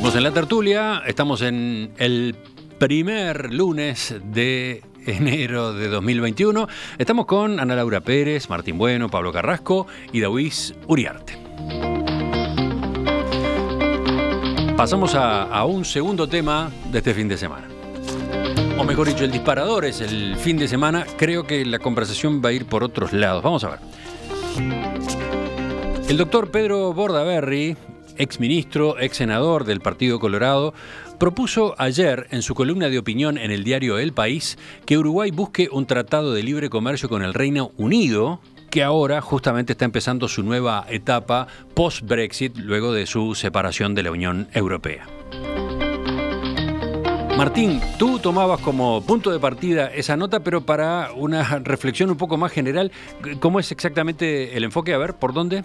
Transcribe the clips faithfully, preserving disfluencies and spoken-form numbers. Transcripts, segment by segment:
Seguimos en la tertulia, estamos en el primer lunes de enero de dos mil veintiuno. Estamos con Ana Laura Pérez, Martín Bueno, Pablo Carrasco y David Uriarte. Pasamos a, a un segundo tema de este fin de semana. O mejor dicho, el disparador es el fin de semana. Creo que la conversación va a ir por otros lados. Vamos a ver. El doctor Pedro Bordaberry, ex ministro, ex senador del Partido Colorado, propuso ayer en su columna de opinión en el diario El País que Uruguay busque un tratado de libre comercio con el Reino Unido, que ahora justamente está empezando su nueva etapa post-Brexit luego de su separación de la Unión Europea. Martín, tú tomabas como punto de partida esa nota, pero para una reflexión un poco más general, ¿cómo es exactamente el enfoque? A ver, ¿por dónde?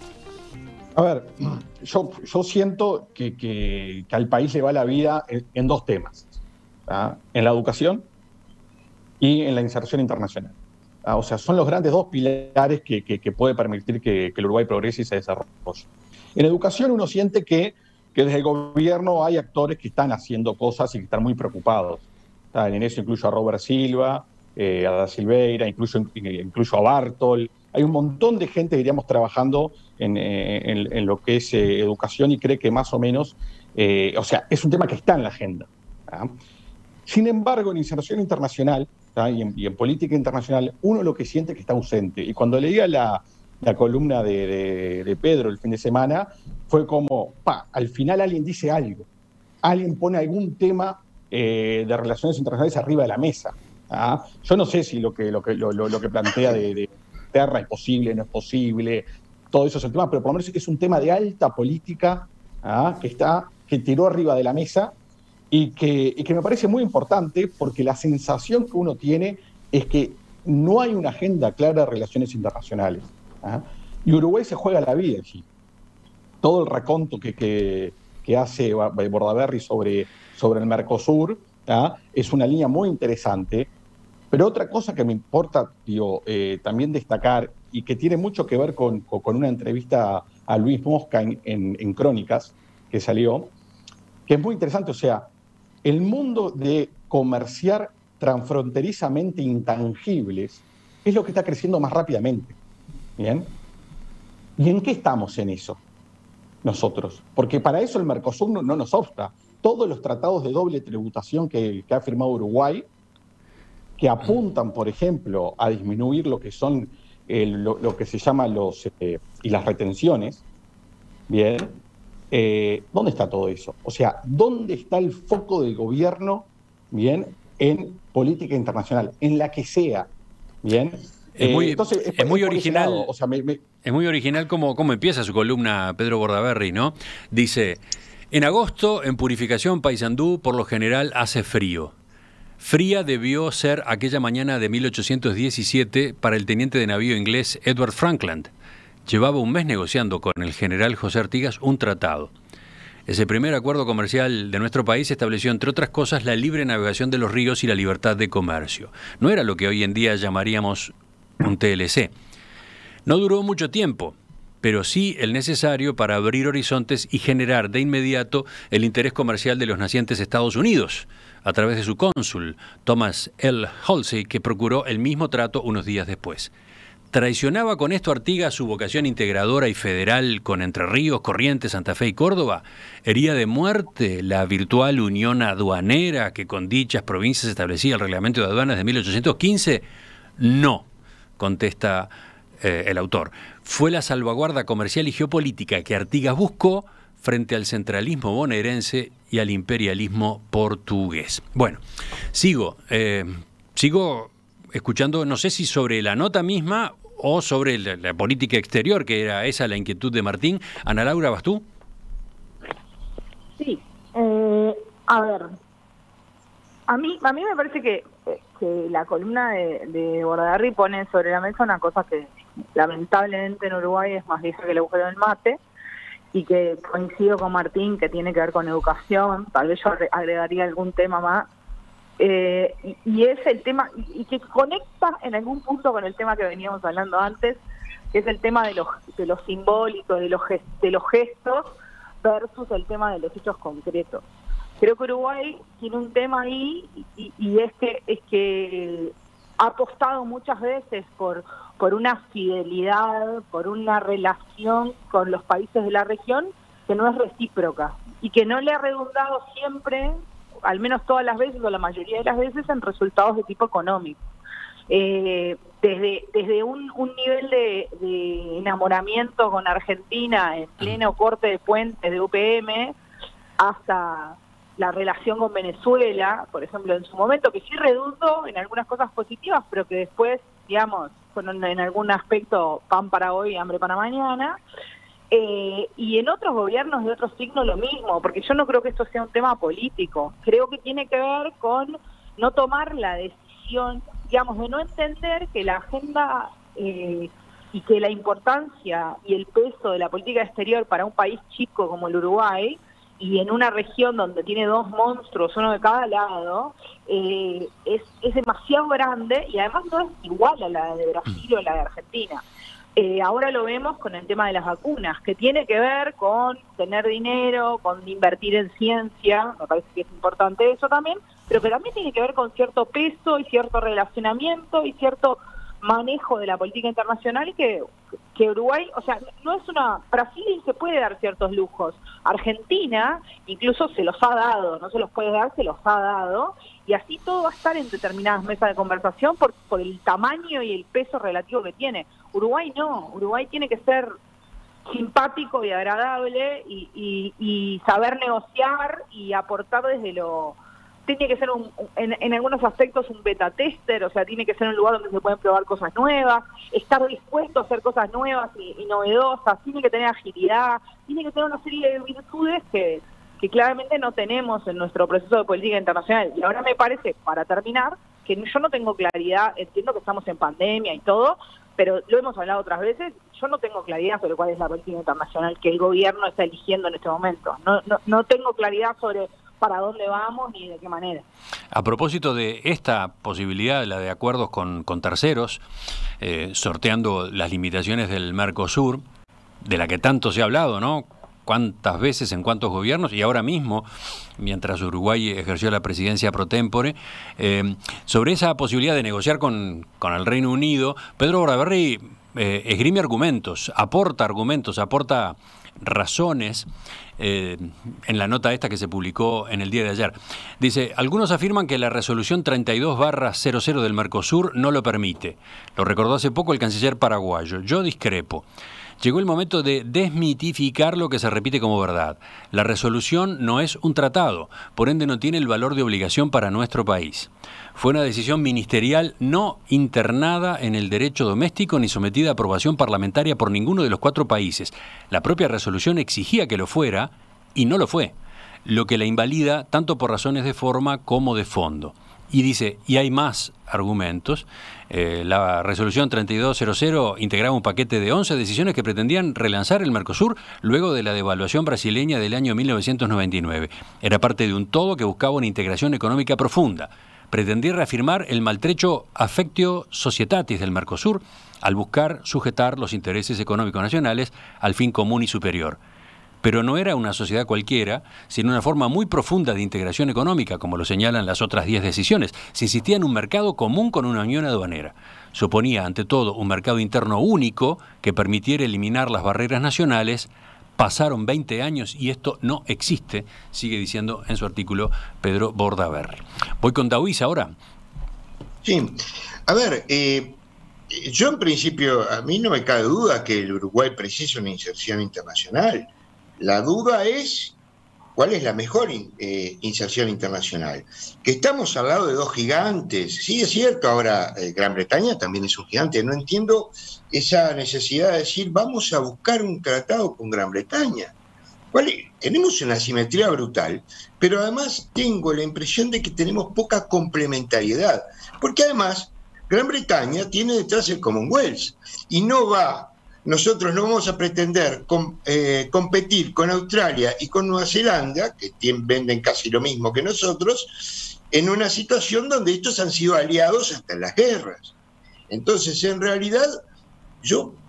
A ver, yo, yo siento que, que, que al país le va la vida en, en dos temas, ¿tá? En la educación y en la inserción internacional. ¿tá? O sea, son los grandes dos pilares que, que, que puede permitir que, que el Uruguay progrese y se desarrolle. En educación uno siente que, que desde el gobierno hay actores que están haciendo cosas y que están muy preocupados. ¿tá? En eso incluyo a Robert Silva, eh, a Da Silveira, incluso, incluso a Bartol. Hay un montón de gente, diríamos, trabajando en, en, en lo que es eh, educación y cree que más o menos, eh, o sea, es un tema que está en la agenda. ¿tá? Sin embargo, en inserción internacional y en, y en política internacional, uno lo que siente es que está ausente. Y cuando leía la, la columna de, de, de Pedro el fin de semana, fue como, pa, al final alguien dice algo. Alguien pone algún tema eh, de relaciones internacionales arriba de la mesa. ¿tá? Yo no sé si lo que, lo que, lo, lo, lo que plantea de... de Terra es posible, no es posible, todo eso es el tema, pero por lo menos es un tema de alta política ¿ah? que está, que tiró arriba de la mesa y que, y que me parece muy importante porque la sensación que uno tiene es que no hay una agenda clara de relaciones internacionales. ¿ah? Y Uruguay se juega la vida allí. Todo el raconto que, que, que hace Bordaberry sobre, sobre el Mercosur ¿ah? es una línea muy interesante. Pero otra cosa que me importa digo, eh, también destacar y que tiene mucho que ver con, con una entrevista a Luis Mosca en, en, en Crónicas que salió, que es muy interesante. O sea, el mundo de comerciar transfronterizamente intangibles es lo que está creciendo más rápidamente. ¿Bien? ¿Y en qué estamos en eso nosotros? Porque para eso el Mercosur no, no nos obsta. Todos los tratados de doble tributación que, que ha firmado Uruguay, que apuntan, por ejemplo, a disminuir lo que son eh, lo, lo que se llama los eh, y las retenciones, bien, eh, ¿dónde está todo eso? O sea, ¿dónde está el foco del gobierno, bien, en política internacional, en la que sea, bien? Es muy, eh, entonces, es, es muy es original. lado, o sea, me, me... Es muy original cómo, cómo empieza su columna Pedro Bordaberry, ¿no? Dice: en agosto, en Purificación Paysandú, por lo general hace frío. Fría debió ser aquella mañana de mil ochocientos diecisiete para el teniente de navío inglés Edward Frankland. Llevaba un mes negociando con el general José Artigas un tratado. Ese primer acuerdo comercial de nuestro país estableció, entre otras cosas, la libre navegación de los ríos y la libertad de comercio. No era lo que hoy en día llamaríamos un T L C. No duró mucho tiempo, pero sí el necesario para abrir horizontes y generar de inmediato el interés comercial de los nacientes Estados Unidos, a través de su cónsul, Thomas L. Halsey, que procuró el mismo trato unos días después. ¿Traicionaba con esto Artigas su vocación integradora y federal con Entre Ríos, Corrientes, Santa Fe y Córdoba? ¿Hería de muerte la virtual unión aduanera que con dichas provincias establecía el reglamento de aduanas de mil ochocientos quince? No, contesta eh, el autor. Fue la salvaguarda comercial y geopolítica que Artigas buscó frente al centralismo bonaerense y al imperialismo portugués. Bueno, sigo, eh, sigo escuchando, no sé si sobre la nota misma o sobre la, la política exterior, que era esa la inquietud de Martín. Ana Laura, ¿vas tú? Sí, eh, a ver, a mí, a mí me parece que, que la columna de, de Bordaberry pone sobre la mesa una cosa que lamentablemente en Uruguay es más vieja que el agujero del mate, y que coincido con Martín, que tiene que ver con educación. Tal vez yo agregaría algún tema más, eh, y, y es el tema, y, y que conecta en algún punto con el tema que veníamos hablando antes, que es el tema de los, de los simbólicos, de los, de los gestos, versus el tema de los hechos concretos. Creo que Uruguay tiene un tema ahí y, y es que es que ha apostado muchas veces por, por una fidelidad, por una relación con los países de la región que no es recíproca y que no le ha redundado siempre, al menos todas las veces o la mayoría de las veces, en resultados de tipo económico. Eh, desde desde un, un nivel de, de enamoramiento con Argentina en pleno corte de puentes de U P M hasta la relación con Venezuela, por ejemplo, en su momento, que sí redundó en algunas cosas positivas, pero que después, digamos, fueron en algún aspecto pan para hoy, hambre para mañana. Eh, y en otros gobiernos de otros signos lo mismo, porque yo no creo que esto sea un tema político. Creo que tiene que ver con no tomar la decisión, digamos, de no entender que la agenda eh, y que la importancia y el peso de la política exterior para un país chico como el Uruguay, y en una región donde tiene dos monstruos, uno de cada lado, eh, es, es demasiado grande y además no es igual a la de Brasil o a la de Argentina. Eh, ahora lo vemos con el tema de las vacunas, que tiene que ver con tener dinero, con invertir en ciencia, me parece que es importante eso también, pero que también tiene que ver con cierto peso y cierto relacionamiento y cierto manejo de la política internacional que, que Uruguay, o sea, no es una... Brasil se puede dar ciertos lujos, Argentina incluso se los ha dado, no se los puede dar, se los ha dado, y así todo va a estar en determinadas mesas de conversación por, por el tamaño y el peso relativo que tiene. Uruguay no, Uruguay tiene que ser simpático y agradable y, y, y saber negociar y aportar desde lo... Tiene que ser, un, en, en algunos aspectos, un beta tester, o sea, tiene que ser un lugar donde se pueden probar cosas nuevas, estar dispuesto a hacer cosas nuevas y, y novedosas, tiene que tener agilidad, tiene que tener una serie de virtudes que, que claramente no tenemos en nuestro proceso de política internacional. Y ahora me parece, para terminar, que yo no tengo claridad, entiendo que estamos en pandemia y todo, pero lo hemos hablado otras veces, yo no tengo claridad sobre cuál es la política internacional que el gobierno está eligiendo en este momento. No, no, no tengo claridad sobre para dónde vamos ni de qué manera. A propósito de esta posibilidad, la de acuerdos con, con terceros, eh, sorteando las limitaciones del Mercosur, de la que tanto se ha hablado, ¿no? Cuántas veces, en cuántos gobiernos, y ahora mismo, mientras Uruguay ejerció la presidencia pro tempore, eh, sobre esa posibilidad de negociar con, con el Reino Unido, Pedro Bordaberry eh, esgrime argumentos, aporta argumentos, aporta razones eh, en la nota esta que se publicó en el día de ayer. Dice, algunos afirman que la resolución treinta y dos barra cero cero del Mercosur no lo permite. Lo recordó hace poco el canciller paraguayo. Yo discrepo. Llegó el momento de desmitificar lo que se repite como verdad. La resolución no es un tratado, por ende no tiene el valor de obligación para nuestro país. Fue una decisión ministerial no internada en el derecho doméstico ni sometida a aprobación parlamentaria por ninguno de los cuatro países. La propia resolución exigía que lo fuera y no lo fue, lo que la invalida tanto por razones de forma como de fondo. Y dice, y hay más argumentos. Eh, la resolución treinta y dos cero cero integraba un paquete de once decisiones que pretendían relanzar el Mercosur luego de la devaluación brasileña del año mil novecientos noventa y nueve. Era parte de un todo que buscaba una integración económica profunda. Pretendía reafirmar el maltrecho affectio societatis del Mercosur al buscar sujetar los intereses económicos nacionales al fin común y superior. Pero no era una sociedad cualquiera, sino una forma muy profunda de integración económica, como lo señalan las otras diez decisiones. Se insistía en un mercado común con una unión aduanera. Suponía, ante todo, un mercado interno único que permitiera eliminar las barreras nacionales. Pasaron veinte años y esto no existe, sigue diciendo en su artículo Pedro Bordaberry. Voy con Daoiz ahora. Sí, a ver, eh, yo en principio, a mí no me cabe duda que el Uruguay precisa una inserción internacional. La duda es cuál es la mejor eh, inserción internacional. Que estamos al lado de dos gigantes. Sí, es cierto, ahora eh, Gran Bretaña también es un gigante. No entiendo esa necesidad de decir vamos a buscar un tratado con Gran Bretaña. ¿Cuál es? Tenemos una asimetría brutal, pero además tengo la impresión de que tenemos poca complementariedad. Porque además Gran Bretaña tiene detrás el Commonwealth y no va... Nosotros no vamos a pretender com, eh, competir con Australia y con Nueva Zelanda, que tienen, venden casi lo mismo que nosotros, en una situación donde estos han sido aliados hasta en las guerras. Entonces, en realidad, yo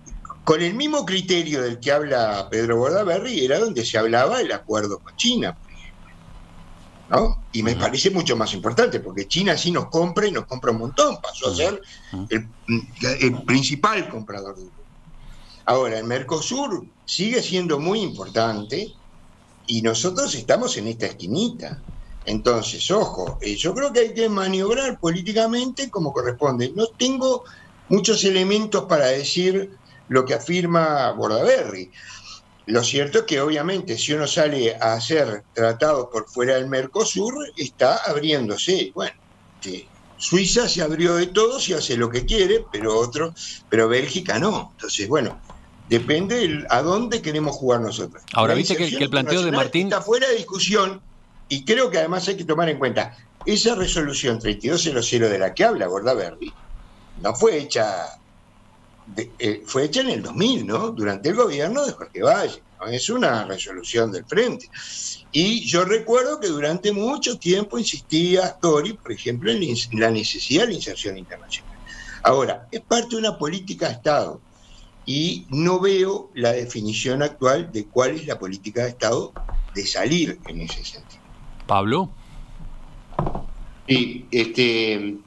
con el mismo criterio del que habla Pedro Bordaberry, era donde se hablaba del acuerdo con China, por ejemplo, ¿no? Y me parece mucho más importante, porque China sí nos compra y nos compra un montón, pasó a ser el, el principal comprador de Europa. Ahora, el Mercosur sigue siendo muy importante y nosotros estamos en esta esquinita. Entonces, ojo, eh, yo creo que hay que maniobrar políticamente como corresponde. No tengo muchos elementos para decir lo que afirma Bordaberry. Lo cierto es que obviamente si uno sale a hacer tratados por fuera del Mercosur, está abriéndose. Bueno, sí, Suiza se abrió de todos y hace lo que quiere, pero otro, pero Bélgica no. Entonces, bueno, depende el, a dónde queremos jugar nosotros. Ahora, La viste que, que el planteo de Martín está fuera de discusión, y creo que además hay que tomar en cuenta esa resolución treinta y dos cero de la que habla Bordaberry no fue hecha de, eh, fue hecha en el dos mil, ¿no? Durante el gobierno de Jorge Valle, ¿no? Es una resolución del frente. Y yo recuerdo que durante mucho tiempo insistía Astori, por ejemplo, en la necesidad de la inserción internacional. Ahora, es parte de una política de Estado y no veo la definición actual de cuál es la política de Estado de salir en ese sentido. Pablo. Sí, este,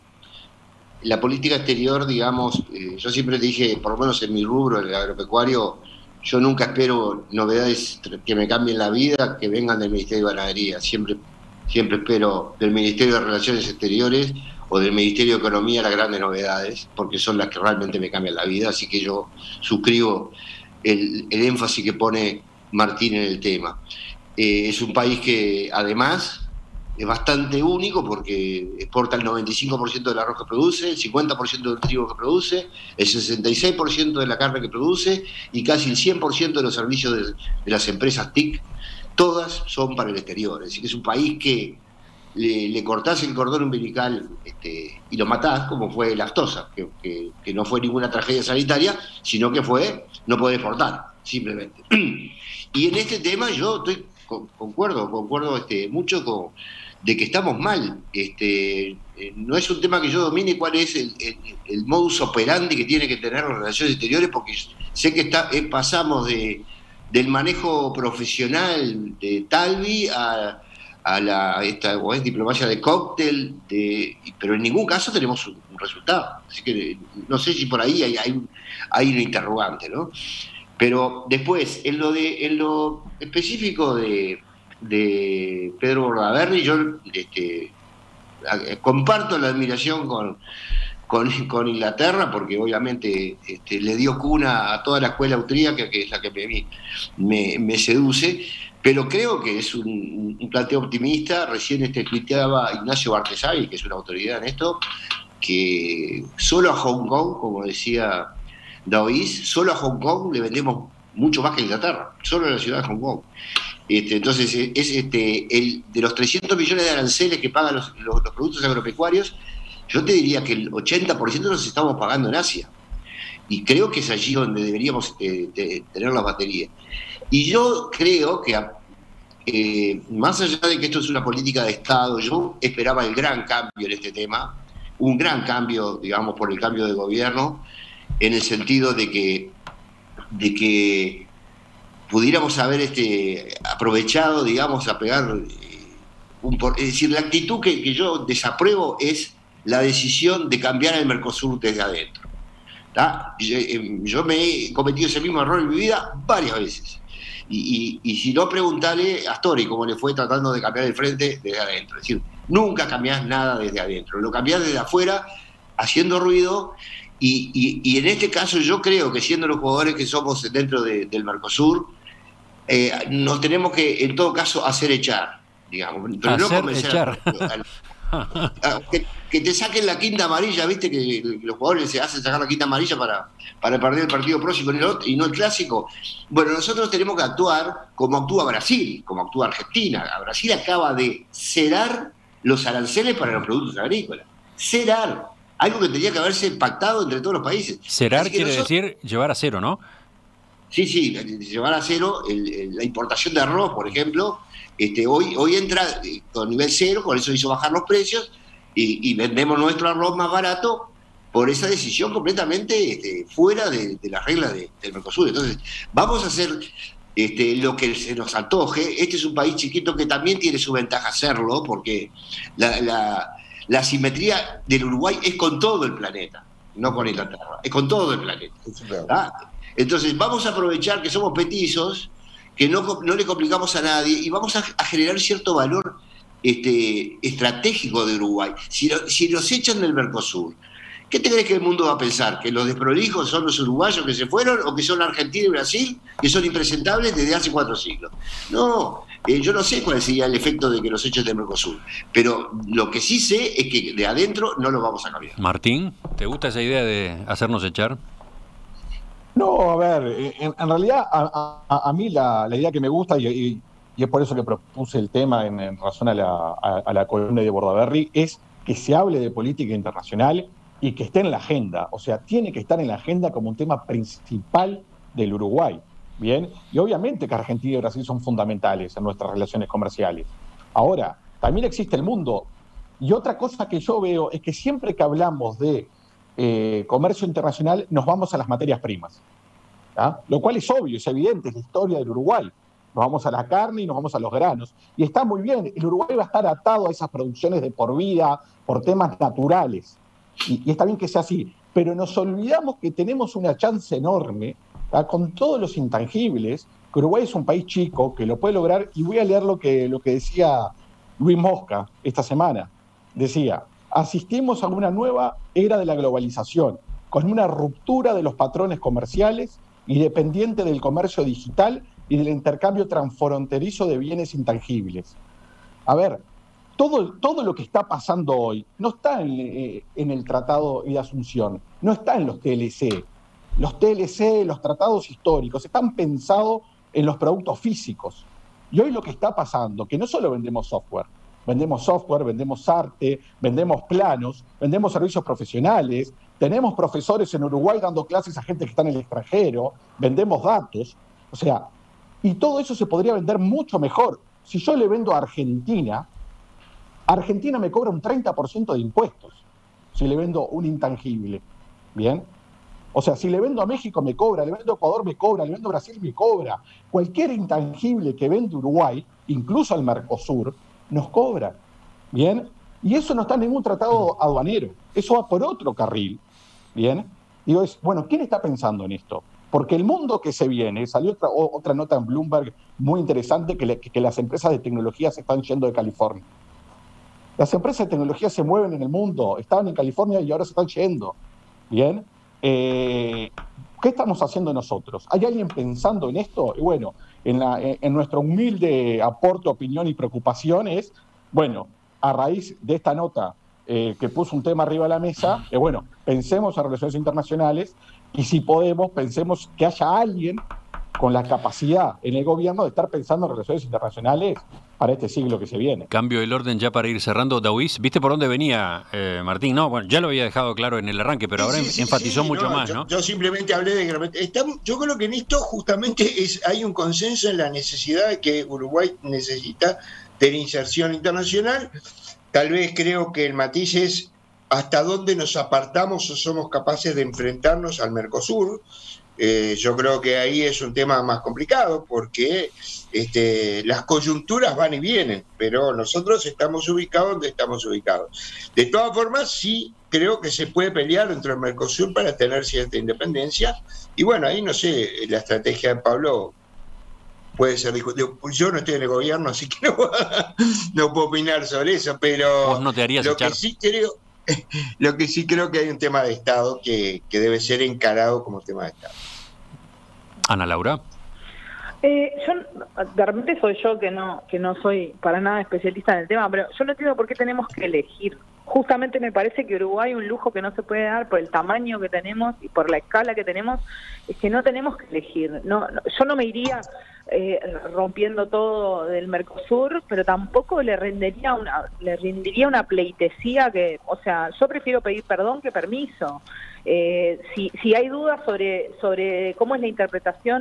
la política exterior, digamos, eh, yo siempre te dije, por lo menos en mi rubro, el agropecuario, yo nunca espero novedades que me cambien la vida que vengan del Ministerio de Ganadería. Siempre, siempre espero del Ministerio de Relaciones Exteriores o del Ministerio de Economía las grandes novedades, porque son las que realmente me cambian la vida. Así que yo suscribo el, el énfasis que pone Martín en el tema. Eh, es un país que además es bastante único porque exporta el noventa y cinco por ciento del arroz que produce, el cincuenta por ciento del trigo que produce, el sesenta y seis por ciento de la carne que produce y casi el cien por ciento de los servicios de, de las empresas T I C, todas son para el exterior. Es decir, que es un país que le, le cortás el cordón umbilical este, y lo matás, como fue la aftosa, que, que, que no fue ninguna tragedia sanitaria, sino que fue no poder exportar, simplemente. Y en este tema yo estoy concuerdo, concuerdo este, mucho con de que estamos mal. Este, eh, no es un tema que yo domine cuál es el, el, el modus operandi que tiene que tener las relaciones exteriores, porque sé que está, eh, pasamos de, del manejo profesional de Talvi a, a la esta, o es diplomacia de cóctel, de, pero en ningún caso tenemos un, un resultado. Así que no sé si por ahí hay, hay, hay un interrogante, ¿no? Pero después, en lo de en lo específico de, de Pedro Bordaberry, yo este, comparto la admiración con, con, con Inglaterra, porque obviamente este, le dio cuna a toda la escuela austríaca, que es la que me, me, me seduce, pero creo que es un, un planteo optimista. Recién este, tuiteaba Ignacio Bartesagui, que es una autoridad en esto, que solo a Hong Kong, como decía Daoís, solo a Hong Kong le vendemos mucho más que a Inglaterra, solo en la ciudad de Hong Kong. Este, entonces, es este el de los trescientos millones de aranceles que pagan los, los, los productos agropecuarios, yo te diría que el ochenta por ciento los estamos pagando en Asia. Y creo que es allí donde deberíamos eh, de, tener las baterías. Y yo creo que, eh, más allá de que esto es una política de Estado, yo esperaba el gran cambio en este tema, un gran cambio, digamos, por el cambio de gobierno, en el sentido de que, de que pudiéramos haber este, aprovechado, digamos, a pegar un por... Es decir, la actitud que, que yo desapruebo es la decisión de cambiar el Mercosur desde adentro. Yo, yo me he cometido ese mismo error en mi vida varias veces. Y, y, y si no, preguntarle a Astori cómo le fue tratando de cambiar el frente desde adentro. Es decir, nunca cambiás nada desde adentro, lo cambiás desde afuera, haciendo ruido. Y, y, y en este caso yo creo que siendo los jugadores que somos dentro de, del Mercosur, eh, nos tenemos que en todo caso hacer echar, digamos, pero hacer no convencer echar. A, a, que, que te saquen la quinta amarilla, viste que los jugadores se hacen sacar la quinta amarilla para, para perder el partido próximo y no el clásico. Bueno, nosotros tenemos que actuar como actúa Brasil, como actúa Argentina. Brasil acaba de cerar los aranceles para los productos agrícolas, cerar algo que tenía que haberse pactado entre todos los países. Cerar quiere nosotros, decir llevar a cero, ¿no? Sí, sí, llevar a cero el, el, la importación de arroz, por ejemplo. Este, hoy, hoy entra con nivel cero, por eso hizo bajar los precios, y, y vendemos nuestro arroz más barato por esa decisión completamente este, fuera de, de las reglas de, del Mercosur. Entonces, vamos a hacer este, lo que se nos antoje. Este es un país chiquito que también tiene su ventaja hacerlo, porque la, la, la simetría del Uruguay es con todo el planeta, no con Inglaterra, es con todo el planeta. ¿Ah? Entonces, vamos a aprovechar que somos petizos, que no, no le complicamos a nadie, y vamos a, a generar cierto valor este, estratégico de Uruguay. Si, lo, si los echan del Mercosur, ¿qué te crees que el mundo va a pensar? ¿Que los desprolijos son los uruguayos que se fueron o que son Argentina y Brasil, que son impresentables desde hace cuatro siglos? No, eh, yo no sé cuál sería el efecto de que los echen del Mercosur, pero lo que sí sé es que de adentro no lo vamos a cambiar. Martín, ¿te gusta esa idea de hacernos echar? No, a ver, en, en realidad a, a, a mí la, la idea que me gusta, y, y, y es por eso que propuse el tema en, en razón a la, a, a la columna de Bordaberry, es que se hable de política internacional y que esté en la agenda. O sea, tiene que estar en la agenda como un tema principal del Uruguay. Bien, y obviamente que Argentina y Brasil son fundamentales en nuestras relaciones comerciales. Ahora, también existe el mundo. Y otra cosa que yo veo es que siempre que hablamos de eh, comercio internacional, nos vamos a las materias primas. ¿Ah? Lo cual es obvio, es evidente, es la historia del Uruguay. Nos vamos a la carne y nos vamos a los granos. Y está muy bien, el Uruguay va a estar atado a esas producciones de por vida, por temas naturales. Y, y está bien que sea así, pero nos olvidamos que tenemos una chance enorme, ¿tá? Con todos los intangibles, que Uruguay es un país chico, que lo puede lograr, y voy a leer lo que, lo que decía Luis Mosca esta semana. Decía, asistimos a una nueva era de la globalización, con una ruptura de los patrones comerciales y dependiente del comercio digital y del intercambio transfronterizo de bienes intangibles. A ver, Todo, todo lo que está pasando hoy no está en, eh, en el Tratado de Asunción, no está en los T L C. Los T L C, los tratados históricos, están pensados en los productos físicos. Y hoy lo que está pasando, que no solo vendemos software, vendemos software, vendemos arte, vendemos planos, vendemos servicios profesionales, tenemos profesores en Uruguay dando clases a gente que está en el extranjero, vendemos datos, o sea, y todo eso se podría vender mucho mejor. Si yo le vendo a Argentina, Argentina me cobra un treinta por ciento de impuestos si le vendo un intangible, ¿bien? O sea, si le vendo a México me cobra, le vendo a Ecuador me cobra, le vendo a Brasil me cobra. Cualquier intangible que vende Uruguay, incluso al Mercosur, nos cobra, ¿bien? Y eso no está en ningún tratado aduanero, eso va por otro carril, ¿bien? Digo, es, bueno, ¿quién está pensando en esto? Porque el mundo que se viene, salió otra, otra nota en Bloomberg muy interesante, que, le, que las empresas de tecnología se están yendo de California. Las empresas de tecnología se mueven en el mundo, estaban en California y ahora se están yendo. ¿Bien? Eh, ¿Qué estamos haciendo nosotros? ¿Hay alguien pensando en esto? Y bueno, en, la, en nuestro humilde aporte, opinión y preocupación es, bueno, a raíz de esta nota eh, que puso un tema arriba de la mesa, eh, bueno, pensemos en relaciones internacionales y si podemos, pensemos que haya alguien con la capacidad en el gobierno de estar pensando en relaciones internacionales para este siglo que se viene. Cambio el orden ya para ir cerrando, Daoís. ¿Viste por dónde venía eh, Martín? No, bueno, ya lo había dejado claro en el arranque, pero sí, ahora sí, sí, enfatizó sí, mucho no, más, yo, ¿no? Yo simplemente hablé de que estamos, yo creo que en esto justamente es, hay un consenso en la necesidad de que Uruguay necesita de la inserción internacional. Tal vez creo que el matiz es hasta dónde nos apartamos o somos capaces de enfrentarnos al Mercosur. Eh, yo creo que ahí es un tema más complicado porque este, las coyunturas van y vienen, pero nosotros estamos ubicados donde estamos ubicados. De todas formas, sí creo que se puede pelear dentro del Mercosur para tener cierta independencia. Y bueno, ahí no sé, la estrategia de Pablo puede ser discutible. Yo no estoy en el gobierno, así que no, no puedo opinar sobre eso, pero ¿Vos no te harías lo echar? que sí creo, lo que sí creo que hay un tema de Estado que, que debe ser encarado como tema de Estado. Ana Laura. Eh, yo, de repente soy yo que no que no soy para nada especialista en el tema, pero yo no entiendo por qué tenemos que elegir. Justamente me parece que Uruguay, un lujo que no se puede dar por el tamaño que tenemos y por la escala que tenemos, es que no tenemos que elegir. No, no yo no me iría eh, rompiendo todo del Mercosur, pero tampoco le rendiría una le rendiría una pleitesía que, o sea, yo prefiero pedir perdón que permiso. Eh, si, si hay dudas sobre sobre cómo es la interpretación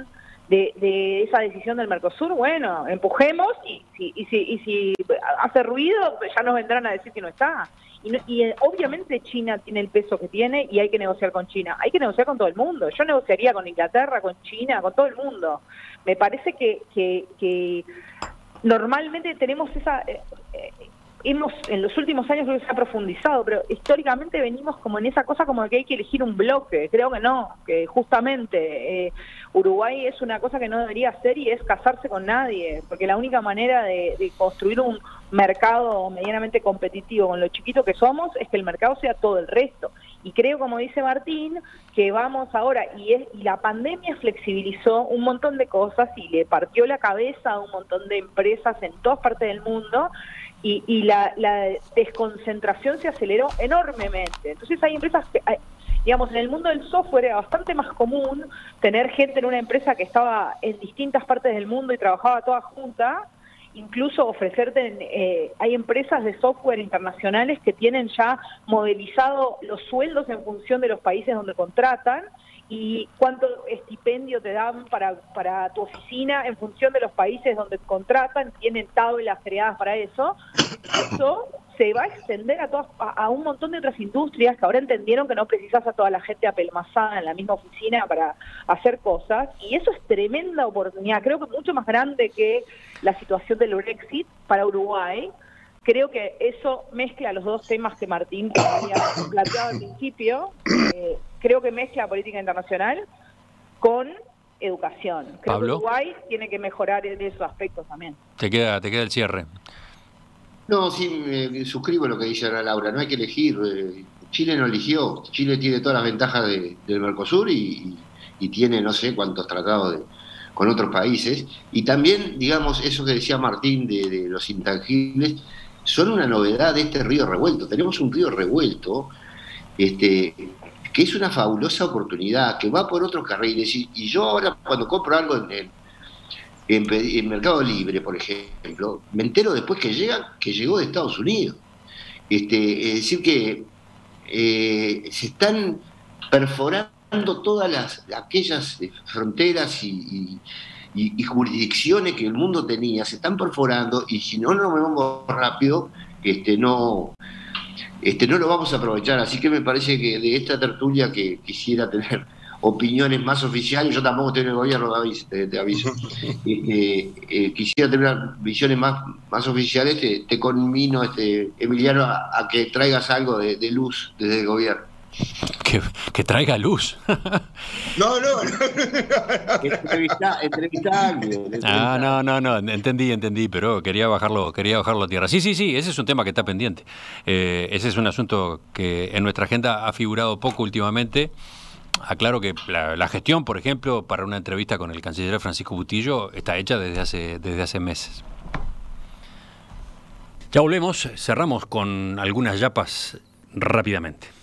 de, de esa decisión del Mercosur, bueno, empujemos y, y, y, si, y si hace ruido, pues ya nos vendrán a decir que no está. Y, no, y eh, obviamente China tiene el peso que tiene y hay que negociar con China. Hay que negociar con todo el mundo. Yo negociaría con Inglaterra, con China, con todo el mundo. Me parece que, que, que normalmente tenemos esa... Eh, eh, hemos en los últimos años creo que se ha profundizado, pero históricamente venimos como en esa cosa como de que hay que elegir un bloque. Creo que no, que justamente eh, Uruguay es una cosa que no debería hacer y es casarse con nadie, porque la única manera de, de construir un mercado medianamente competitivo con lo chiquito que somos es que el mercado sea todo el resto. Y creo, como dice Martín, que vamos ahora, y, es, y la pandemia flexibilizó un montón de cosas y le partió la cabeza a un montón de empresas en todas partes del mundo, y, y la, la desconcentración se aceleró enormemente. Entonces hay empresas que, hay, digamos, en el mundo del software era bastante más común tener gente en una empresa que estaba en distintas partes del mundo y trabajaba toda junta, incluso ofrecerte, eh, hay empresas de software internacionales que tienen ya modelizado los sueldos en función de los países donde contratan y cuánto estipendio te dan para, para tu oficina en función de los países donde contratan, tienen tablas creadas para eso. Eso se va a extender a, todas, a, a un montón de otras industrias que ahora entendieron que no precisas a toda la gente apelmazada en la misma oficina para hacer cosas, y eso es tremenda oportunidad, creo que mucho más grande que la situación del Brexit para Uruguay. Creo que eso mezcla los dos temas que Martín había planteado al principio. Eh, creo que mezcla política internacional con educación. Creo Pablo, que Uruguay tiene que mejorar en esos aspectos también. Te queda, te queda el cierre. No, sí, me suscribo a lo que dice Ana Laura, no hay que elegir. Chile no eligió, Chile tiene todas las ventajas de, del Mercosur y, y tiene no sé cuántos tratados de, con otros países. Y también, digamos, eso que decía Martín de, de los intangibles, son una novedad de este río revuelto. Tenemos un río revuelto este, que es una fabulosa oportunidad, que va por otros carriles. Y, y yo ahora cuando compro algo en el En, en Mercado Libre, por ejemplo, me entero después que llega que llegó de Estados Unidos. Este, es decir que eh, se están perforando todas las aquellas fronteras y, y, y, y jurisdicciones que el mundo tenía, se están perforando, y si no nos movemos rápido, este, no, este, no lo vamos a aprovechar. Así que me parece que de esta tertulia que quisiera tener opiniones más oficiales, yo tampoco estoy en el gobierno, te, te aviso, eh, eh, quisiera tener visiones más, más oficiales, te, te conmino, este, Emiliano, a, a que traigas algo de, de luz desde el gobierno. Que, que traiga luz. No, no, no. Entrevista, entrevista a alguien. Ah, no, no, no, entendí, entendí, pero quería bajarlo, quería bajarlo a tierra. Sí, sí, sí, ese es un tema que está pendiente. Eh, ese es un asunto que en nuestra agenda ha figurado poco últimamente. Aclaro que la, la gestión, por ejemplo, para una entrevista con el canciller Francisco Bustillo está hecha desde hace, desde hace meses. Ya volvemos, cerramos con algunas yapas rápidamente.